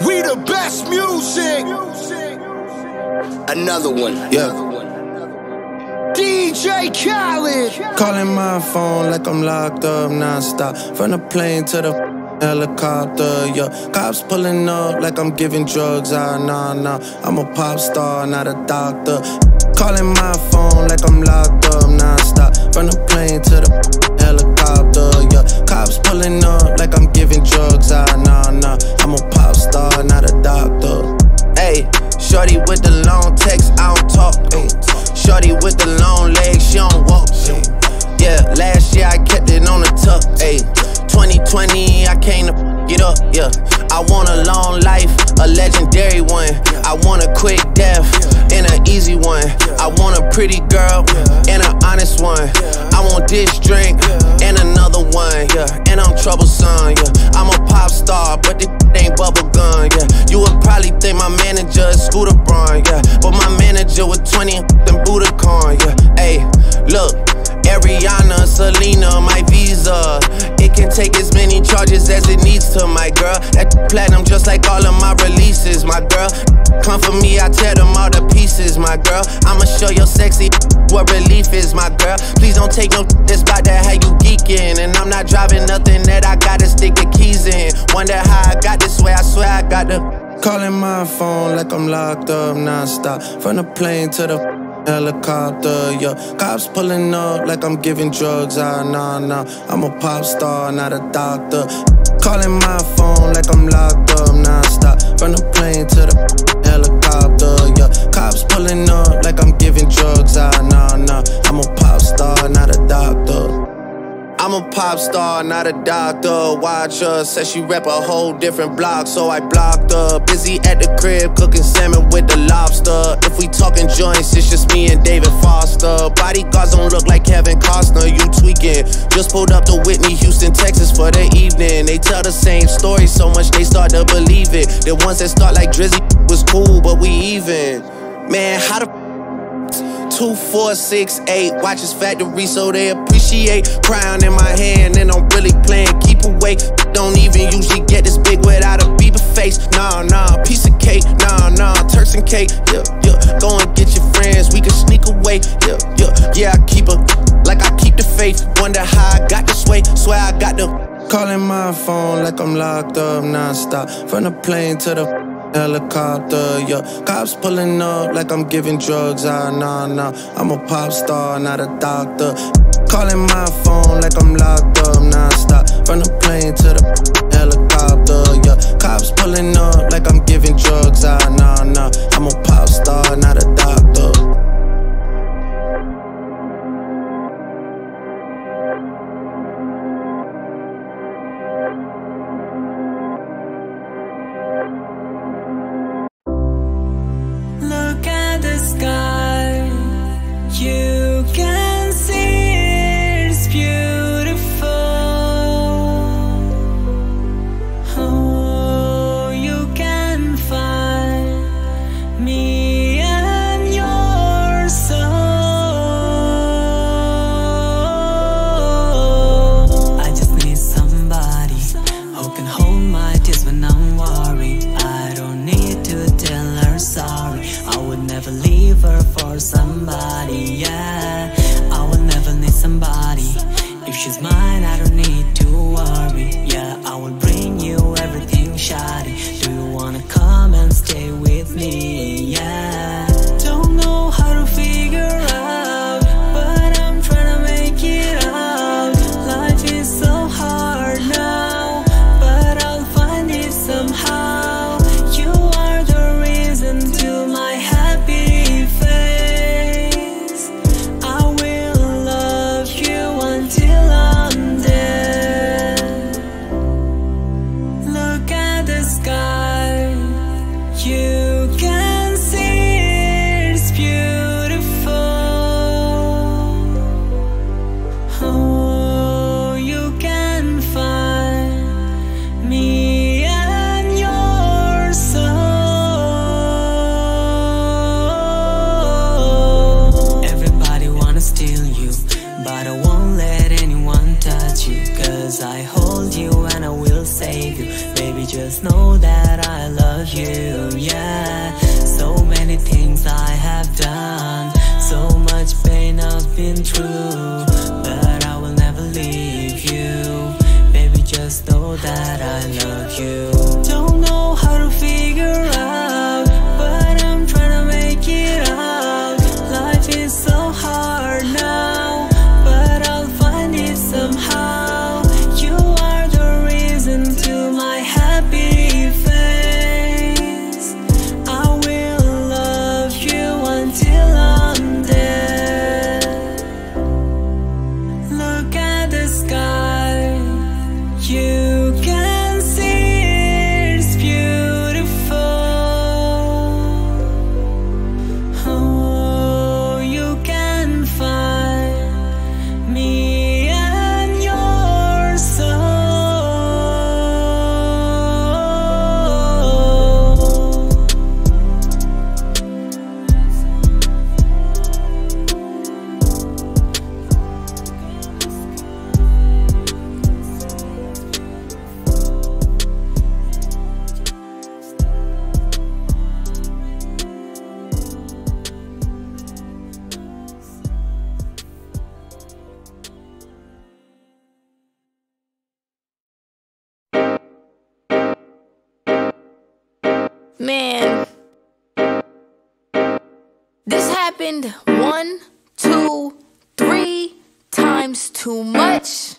We the best music. Another one. Yeah. DJ Khaled. Calling my phone like I'm locked up nonstop. From the plane to the helicopter, yeah. Cops pulling up like I'm giving drugs. Nah. I'm a pop star, not a doctor. Calling my phone like I'm locked up nonstop. From the plane to the helicopter, yeah. Cops pulling up like I'm giving drugs. Nah. I'm a pop star, not a doctor. Ayy, shorty with the long text, I don't talk. Ayy, shorty with the long legs, she don't walk. Ayy, yeah, last year I kept it on the tuck. Ayy, 2020 I came to get up. Yeah, I want a long life, a legendary one. I want a quick death and an easy one. I want a pretty girl and an honest one. I want this drink and another one. Yeah, and I'm troublesome. Yeah, I'm a pop star, but this ain't bubble gum. Yeah, you would probably think my manager is Scooter Braun. Yeah, but my manager was 20 and Budokan. Yeah, hey, look. Ariana, Selena, my visa. It can take as many charges as it needs to, my girl. That platinum just like all of my releases, my girl. Come for me, I tear them all to pieces, my girl. I'ma show your sexy what relief is, my girl. Please don't take no that's about that how you geeking. And I'm not driving nothing that I gotta stick the keys in. Wonder how I got this way, I swear I got the. Calling my phone like I'm locked up nonstop. From the plane to the helicopter, yeah. Cops pulling up like I'm giving drugs. Nah. I'm a pop star, not a doctor. Calling my phone like I'm locked up nonstop. From the plane to the helicopter, yeah. Cops pulling up like I'm giving drugs. Nah. I'm a pop star, not a doctor. I'm a pop star, not a doctor. Watch her, said she rep a whole different block, so I blocked her. Busy at the crib, cooking salmon with the lobster. If we talking joints, it's just me and David Foster. Bodyguards don't look like Kevin Costner, you tweaking. Just pulled up to Whitney, Houston, Texas for the evening. They tell the same story so much they start to believe it. The ones that start like Drizzy was cool, but we even. Man, how the 2, 4, 6, 8 watches factory so they appreciate. Crown in my hand and I'm really playing keep away. Don't even usually get this big without a Bieber face. Nah, piece of cake. Nah, Turks and cake. Yeah, go and get your friends, we can sneak away. Yeah, I keep her like I keep the faith. Wonder how I got this way, swear I got the. Calling my phone like I'm locked up nonstop. From the plane to the helicopter, yeah. Cops pulling up like I'm giving drugs. Nah. I'm a pop star, not a doctor. Calling my phone like I'm locked up nonstop. From the plane to the helicopter, yeah. Cops pulling up like I'm giving drugs. Nah. I'm a pop star, not a doctor. You can see it's beautiful. Oh, you can find me and your soul. I just need somebody who can hold my tears when I'm worried. I don't need to tell her sorry. I would never leave her for somebody, yeah. I will never need somebody. If she's mine, I don't need to worry, yeah. I will bring you everything, Shawty. Do you wanna come and stay with me, yeah? Don't know how to figure out, but I'm trying to make it out. Life is so hard now, but I'll find it somehow. You are the reason to my happy face. I will love you until I'm dead. Look at the sky, you can see it's beautiful. Oh, you can find me and your soul. Everybody wanna steal you, but I won't let anyone touch you. 'Cause I hold you and I will save you. Baby, just know that I love you, yeah. So many things I have done, so much pain I've been through, but I will never leave you. Baby, just know that I love you. Don't know how to figure out, but I'm trying to make it out. Life is so hard now, but I'll find it somehow. You are the reason to my happy face. I will love you until I'm dead. Look at the sky, you can see it's beautiful. Oh, you can find me and your soul. Man, this happened 1, 2, 3 times too much.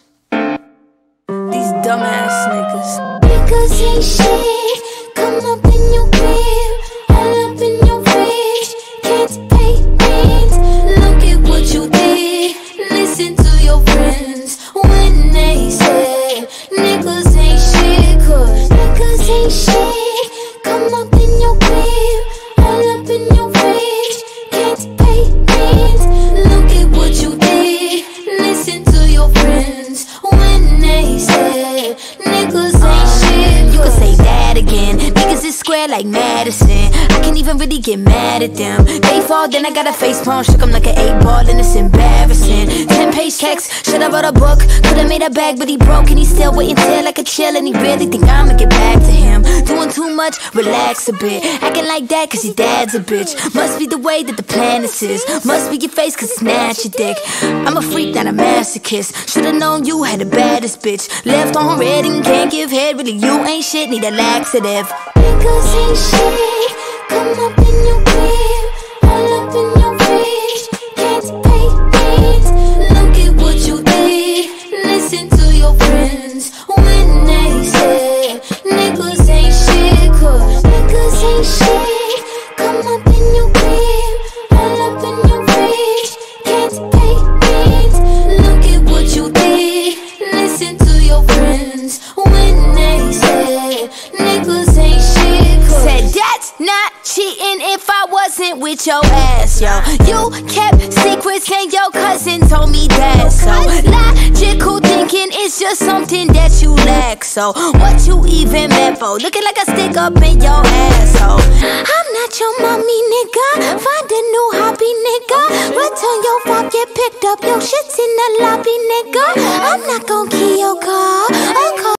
These dumbass niggas. Niggas ain't shit. Come up in your crib, all up in your fridge. Can't pay rent. Look at what you did. Listen to your friends when they say niggas ain't shit. Cause niggas ain't shit. Come up in your crib, all up in your fridge. Can't pay rent. Look at what you did. Listen to your friends when they say niggas ain't shit. You can say that again. Niggas is square like Madison. I can't even really get mad at them. They fall, then I got a face palm. Shook 'em like an 8-ball and it's embarrassing. 10-page text, should I wrote a book. Could've made a bag, but he broke and he still waiting till I could chill. And he really think I'ma get back to him. Doing too much, relax a bit. Acting like that cause your dad's a bitch. Must be the way that the planet is. Must be your face cause it's not your dick. I'm a freak, not a masochist. Should've known you had the baddest bitch. Left on red and can't give head. Really you ain't shit, need a laxative. Niggas ain't shit. Come up in your crib, all up in your fridge. Can't pay rent. Look at what you did. Listen to your friends when they say niggas ain't shit. Cause niggas ain't shit. Come up in your crib, all up in your fridge. Can't pay rent. Look at what you did. Listen to your friends when they say niggas ain't shit. Said that's not cheating if I wasn't with your ass, yo. You kept secrets and your cousin told me that. So logical thinking is just something that you lack. So what you even meant for? Looking like a stick up in your asshole. I'm not your mommy, nigga. Find a new hobby, nigga. Return your phone, get picked up. Your shit's in the lobby, nigga. I'm not gon' kill your car.